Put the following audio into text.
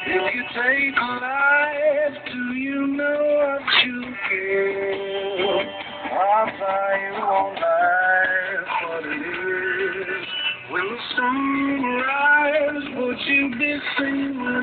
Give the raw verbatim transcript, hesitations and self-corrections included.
If you take life, do you know what you give? I'll buy you on life what it is. When the sun rises, would you be singing?